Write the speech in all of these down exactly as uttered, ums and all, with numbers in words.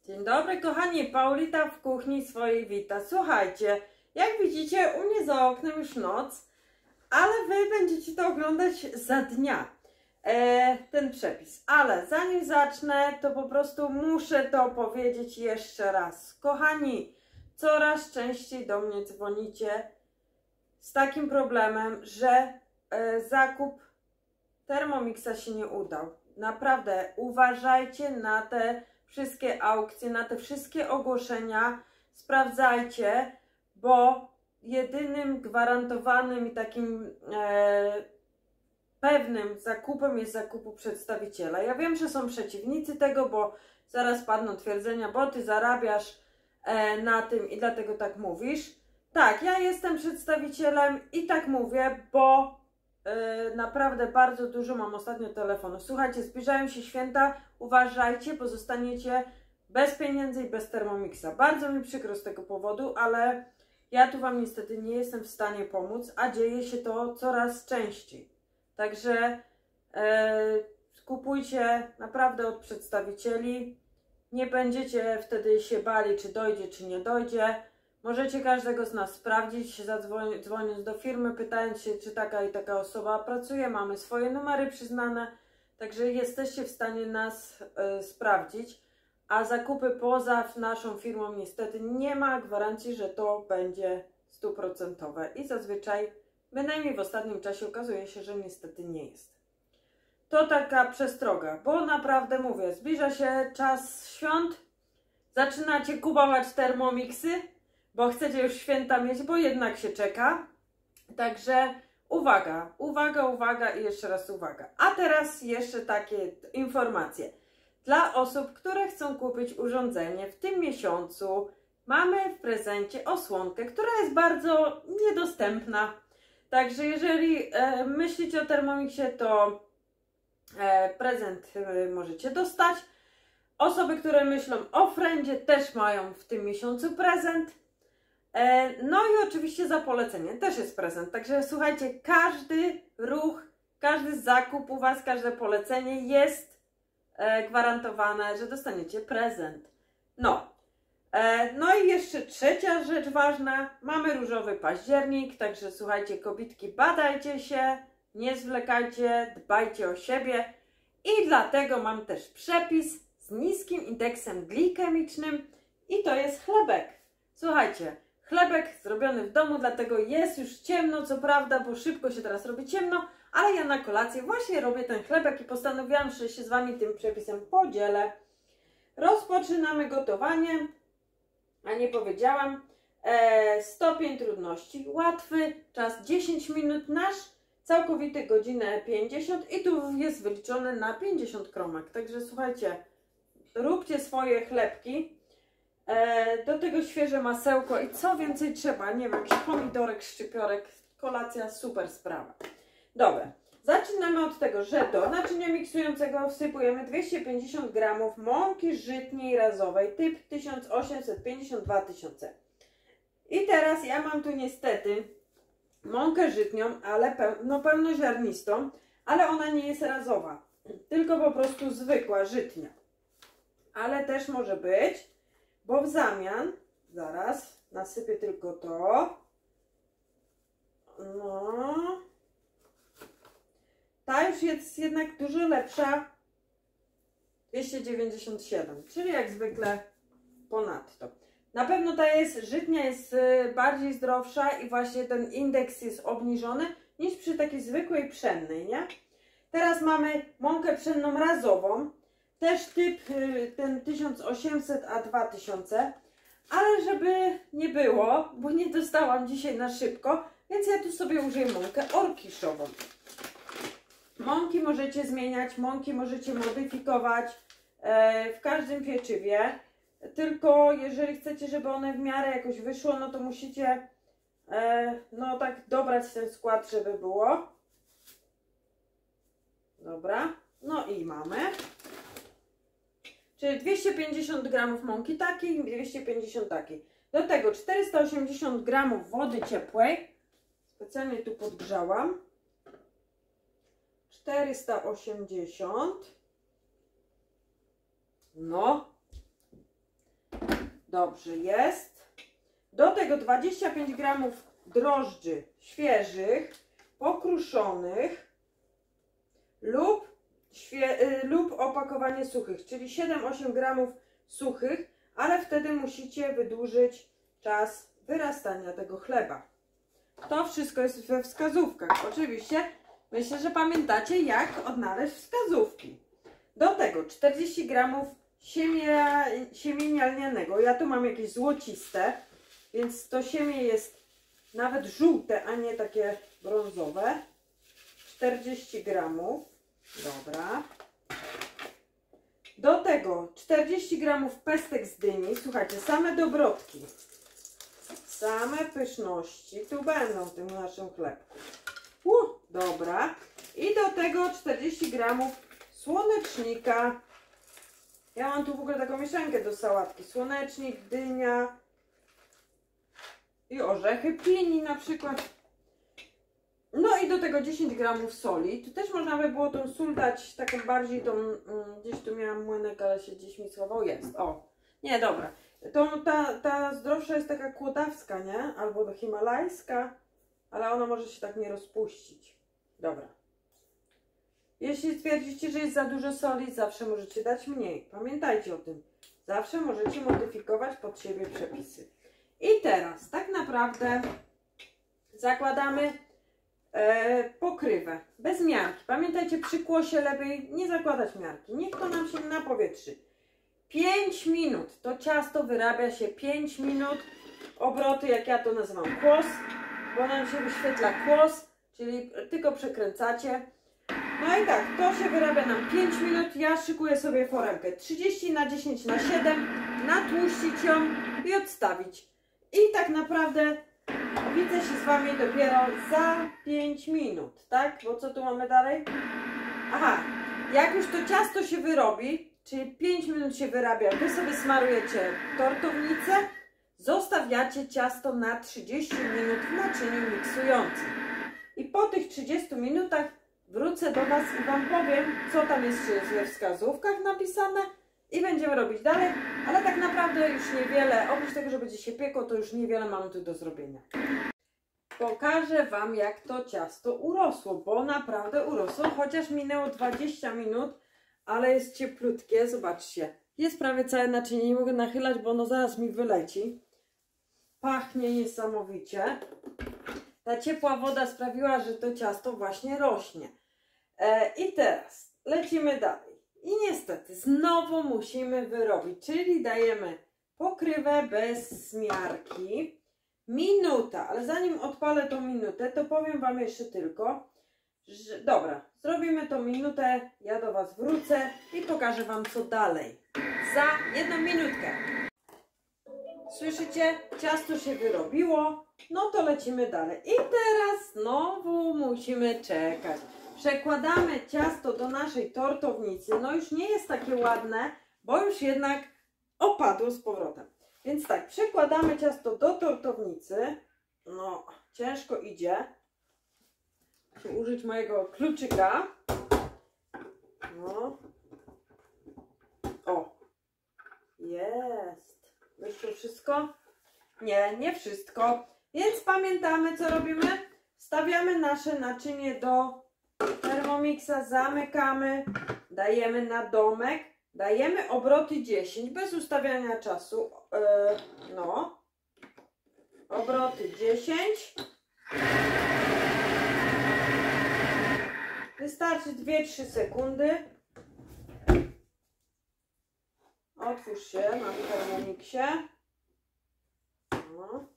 Dzień dobry kochani, Paulita w kuchni swojej wita. Słuchajcie, jak widzicie u mnie za oknem już noc, ale wy będziecie to oglądać za dnia, e, ten przepis. Ale zanim zacznę, to po prostu muszę to powiedzieć jeszcze raz. Kochani, coraz częściej do mnie dzwonicie z takim problemem, że e, zakup Thermomixa się nie udał. Naprawdę uważajcie na te wszystkie aukcje, na te wszystkie ogłoszenia, sprawdzajcie, bo jedynym gwarantowanym i takim e, pewnym zakupem jest zakupu przedstawiciela. Ja wiem, że są przeciwnicy tego, bo zaraz padną twierdzenia, bo ty zarabiasz e, na tym i dlatego tak mówisz. Tak, ja jestem przedstawicielem i tak mówię, bo Yy, naprawdę bardzo dużo mam ostatnio telefonów. Słuchajcie, zbliżają się święta, uważajcie, bo zostaniecie bez pieniędzy i bez Thermomixa. Bardzo mi przykro z tego powodu, ale ja tu wam niestety nie jestem w stanie pomóc, a dzieje się to coraz częściej. Także yy, kupujcie naprawdę od przedstawicieli. Nie będziecie wtedy się bali, czy dojdzie, czy nie dojdzie. Możecie każdego z nas sprawdzić, dzwoniąc do firmy, pytając się, czy taka i taka osoba pracuje. Mamy swoje numery przyznane, także jesteście w stanie nas y, sprawdzić. A zakupy poza naszą firmą niestety nie ma gwarancji, że to będzie stuprocentowe. I zazwyczaj, bynajmniej w ostatnim czasie, okazuje się, że niestety nie jest. To taka przestroga, bo naprawdę mówię, zbliża się czas świąt, zaczynacie kupować Thermomixy, bo chcecie już święta mieć, bo jednak się czeka. Także uwaga, uwaga, uwaga i jeszcze raz uwaga. A teraz jeszcze takie informacje. Dla osób, które chcą kupić urządzenie w tym miesiącu, mamy w prezencie osłonkę, która jest bardzo niedostępna. Także jeżeli e, myślicie o Thermomixie, to e, prezent e, możecie dostać. Osoby, które myślą o Friendzie, też mają w tym miesiącu prezent. No i oczywiście za polecenie też jest prezent, także słuchajcie, każdy ruch, każdy zakup u was, każde polecenie jest e, gwarantowane, że dostaniecie prezent. No, e, no i jeszcze trzecia rzecz ważna, mamy różowy październik, także słuchajcie, kobitki, badajcie się, nie zwlekajcie, dbajcie o siebie i dlatego mam też przepis z niskim indeksem glikemicznym i to jest chlebek. Słuchajcie, chlebek zrobiony w domu, dlatego jest już ciemno, co prawda, bo szybko się teraz robi ciemno, ale ja na kolację właśnie robię ten chlebek i postanowiłam, że się z wami tym przepisem podzielę. Rozpoczynamy gotowanie, a nie powiedziałam. E, stopień trudności łatwy, czas dziesięć minut, nasz całkowity godzinę pięćdziesiąt i tu jest wyliczone na pięćdziesiąt kromek. Także słuchajcie, róbcie swoje chlebki. Do tego świeże masełko i co więcej trzeba, nie wiem, jakiś pomidorek, szczypiorek, kolacja, super sprawa. Dobra, zaczynamy od tego, że do naczynia miksującego wsypujemy dwieście pięćdziesiąt gramów mąki żytniej razowej typ tysiąc osiemset pięćdziesiąt dwa tysiące. I teraz ja mam tu niestety mąkę żytnią, ale peł no pełnoziarnistą, ale ona nie jest razowa, tylko po prostu zwykła żytnia. Ale też może być, bo w zamian, zaraz, nasypię tylko to, no, ta już jest jednak dużo lepsza, dwieście dziewięćdziesiąt siedem, czyli jak zwykle ponadto. Na pewno ta jest, żytnia jest bardziej zdrowsza i właśnie ten indeks jest obniżony niż przy takiej zwykłej pszennej, nie? Teraz mamy mąkę pszenną razową. Też typ ten tysiąc osiemset a dwa tysiące, ale żeby nie było, bo nie dostałam dzisiaj na szybko, więc ja tu sobie użyję mąkę orkiszową. Mąki możecie zmieniać, mąki możecie modyfikować e, w każdym pieczywie, tylko jeżeli chcecie, żeby one w miarę jakoś wyszło, no to musicie e, no tak dobrać ten skład, żeby było. Dobra, no i mamy. Czyli dwieście pięćdziesiąt gramów mąki takiej, dwieście pięćdziesiąt takiej. Do tego czterysta osiemdziesiąt gramów wody ciepłej. Specjalnie tu podgrzałam. czterysta osiemdziesiąt. No. Dobrze jest. Do tego dwadzieścia pięć gramów drożdży świeżych, pokruszonych lub, świe, y, lub opakowanie suchych, czyli siedem osiem gramów suchych, ale wtedy musicie wydłużyć czas wyrastania tego chleba. To wszystko jest we wskazówkach. Oczywiście myślę, że pamiętacie, jak odnaleźć wskazówki. Do tego czterdzieści gramów siemienia, siemienia lnianego. Ja tu mam jakieś złociste, więc to siemię jest nawet żółte, a nie takie brązowe. czterdzieści gramów. Dobra. Do tego czterdzieści gramów pestek z dyni. Słuchajcie, same dobrodki. Same pyszności tu będą w tym naszym chlebku. Uh, dobra. I do tego czterdzieści gramów słonecznika. Ja mam tu w ogóle taką mieszankę do sałatki. Słonecznik, dynia i orzechy pini na przykład. No i do tego dziesięć gramów soli. Tu też można by było tą sól dać taką bardziej tą, mm, gdzieś tu miałam młynek, ale się gdzieś mi schował. Jest, o. Nie, dobra. To, ta, ta zdrowsza jest taka kłodawska, nie? Albo himalajska, ale ona może się tak nie rozpuścić. Dobra. Jeśli twierdzicie, że jest za dużo soli, zawsze możecie dać mniej. Pamiętajcie o tym. Zawsze możecie modyfikować pod siebie przepisy. I teraz tak naprawdę zakładamy e, pokrywę bez miarki. Pamiętajcie, przy kłosie lepiej nie zakładać miarki. Niech to nam się napowietrzy. pięć minut. To ciasto wyrabia się pięć minut. Obroty, jak ja to nazywam, kłos, bo nam się wyświetla kłos, czyli tylko przekręcacie. No i tak, to się wyrabia nam pięć minut. Ja szykuję sobie foremkę trzydzieści na dziesięć na siedem, natłuścić ją i odstawić. I tak naprawdę widzę się z Wami dopiero za pięć minut, tak? Bo co tu mamy dalej? Aha, jak już to ciasto się wyrobi, czyli pięć minut się wyrabia, Wy sobie smarujecie tortownicę, zostawiacie ciasto na trzydzieści minut w naczyniu miksującym. I po tych trzydziestu minutach wrócę do Was i Wam powiem, co tam jest we wskazówkach napisane i będziemy robić dalej, ale tak naprawdę już niewiele, oprócz tego, że będzie się piekło, to już niewiele mamy tu do zrobienia. Pokażę Wam, jak to ciasto urosło, bo naprawdę urosło, chociaż minęło dwadzieścia minut, ale jest cieplutkie, zobaczcie. Jest prawie całe naczynie, nie mogę nachylać, bo ono zaraz mi wyleci. Pachnie niesamowicie. Ta ciepła woda sprawiła, że to ciasto właśnie rośnie. E, I teraz lecimy dalej. I niestety znowu musimy wyrobić, czyli dajemy pokrywę bez miarki. Minuta, ale zanim odpalę tą minutę, to powiem Wam jeszcze tylko, że dobra, zrobimy tą minutę, ja do Was wrócę i pokażę Wam, co dalej. Za jedną minutkę. Słyszycie? Ciasto się wyrobiło, no to lecimy dalej. I teraz znowu musimy czekać. Przekładamy ciasto do naszej tortownicy. No już nie jest takie ładne, bo już jednak opadło z powrotem. Więc tak, przekładamy ciasto do tortownicy. No, ciężko idzie. Muszę użyć mojego kluczyka. No. O. Jest. Wyszło wszystko? Nie, nie wszystko. Więc pamiętamy, co robimy. Stawiamy nasze naczynie do Thermomixa, zamykamy, dajemy na domek, dajemy obroty dziesięć, bez ustawiania czasu. Yy, no. Obroty dziesięć. Wystarczy dwie trzy sekundy. Otwórz się na Thermomixie. No.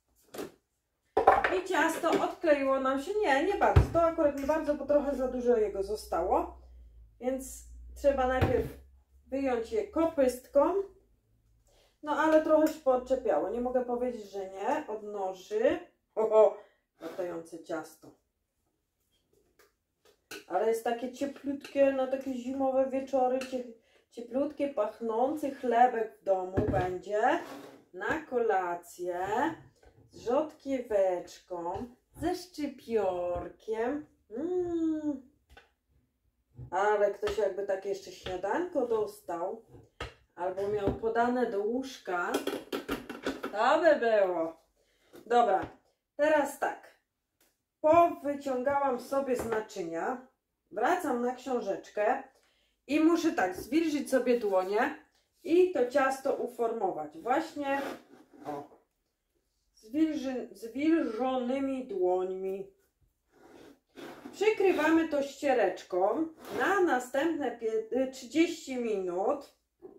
I ciasto odkleiło nam się. Nie, nie bardzo. To akurat nie bardzo, bo trochę za dużo jego zostało. Więc trzeba najpierw wyjąć je kopystką. No ale trochę się poodczepiało. Nie mogę powiedzieć, że nie. Od noży. Oho, latające ciasto. Ale jest takie cieplutkie na takie zimowe wieczory. Cieplutkie, pachnący chlebek w domu będzie na kolację z rzodkieweczką, ze szczypiorkiem. Mm. Ale ktoś jakby takie jeszcze śniadanko dostał. albo miał podane do łóżka, to by było. Dobra, teraz tak. Powyciągałam sobie z naczynia, wracam na książeczkę i muszę tak zwilżyć sobie dłonie i to ciasto uformować. Właśnie o, zwilży, zwilżonymi dłońmi. Przykrywamy to ściereczką na następne trzydzieści minut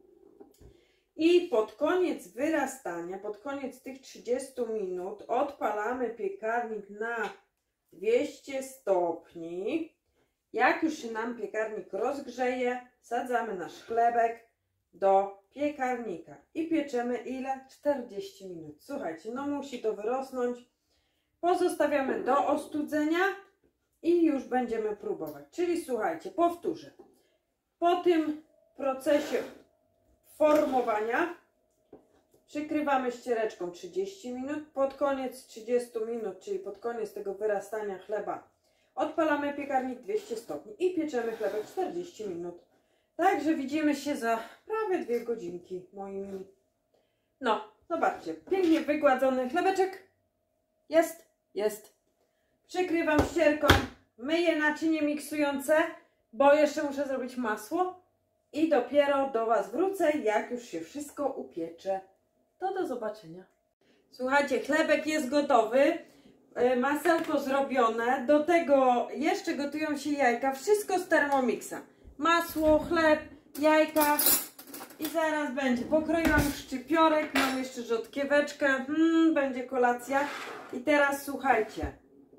i pod koniec wyrastania, pod koniec tych trzydziestu minut odpalamy piekarnik na dwieście stopni. Jak już się nam piekarnik rozgrzeje, wsadzamy nasz chlebek do piekarnika i pieczemy ile? czterdzieści minut. Słuchajcie, no musi to wyrosnąć. Pozostawiamy do ostudzenia i już będziemy próbować. Czyli słuchajcie, powtórzę. Po tym procesie formowania przykrywamy ściereczką trzydzieści minut. Pod koniec trzydziestu minut, czyli pod koniec tego wyrastania chleba, odpalamy piekarnik dwieście stopni i pieczemy chlebek czterdzieści minut. Także widzimy się za prawie dwie godzinki, moi mili. No, zobaczcie, pięknie wygładzony chlebeczek. Jest, jest. Przykrywam ścierką, myję naczynie miksujące, bo jeszcze muszę zrobić masło i dopiero do Was wrócę, jak już się wszystko upiecze. To do zobaczenia. Słuchajcie, chlebek jest gotowy, masełko zrobione, do tego jeszcze gotują się jajka, wszystko z Thermomixa. Masło, chleb, jajka i zaraz będzie. Pokroiłam szczypiorek, mam jeszcze rzodkieweczkę, hmm, będzie kolacja. I teraz słuchajcie.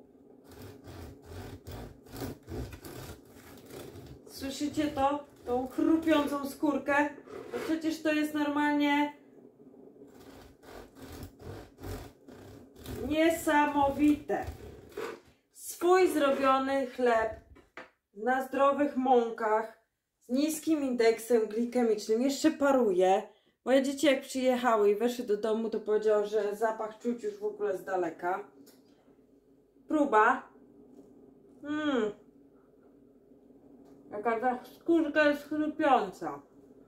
Słyszycie to? Tą chrupiącą skórkę? Bo przecież to jest normalnie niesamowite. Swój zrobiony chleb na zdrowych mąkach z niskim indeksem glikemicznym. Jeszcze paruje. Moje dzieci jak przyjechały i weszły do domu, to powiedział, że zapach czuć już w ogóle z daleka. Próba. Mmm. Jaka ta skórka jest chrupiąca.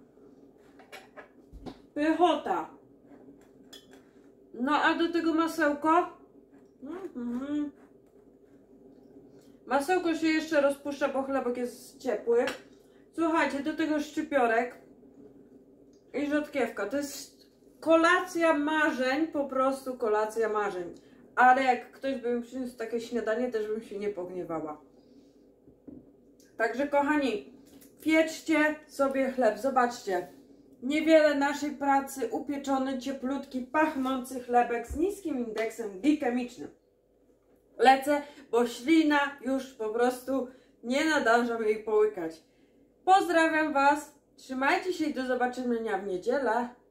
Pychota. No a do tego masełko. Mm-hmm. Masełko się jeszcze rozpuszcza, bo chlebek jest ciepły. Słuchajcie, do tego szczypiorek i rzodkiewka. To jest kolacja marzeń, po prostu kolacja marzeń. Ale jak ktoś by mi przyniósł takie śniadanie, też bym się nie pogniewała. Także kochani, pieczcie sobie chleb. Zobaczcie, niewiele naszej pracy, upieczony, cieplutki, pachnący chlebek z niskim indeksem glikemicznym. Lecę, bo ślina już po prostu nie nadążam jej połykać. Pozdrawiam Was, trzymajcie się i do zobaczenia w niedzielę.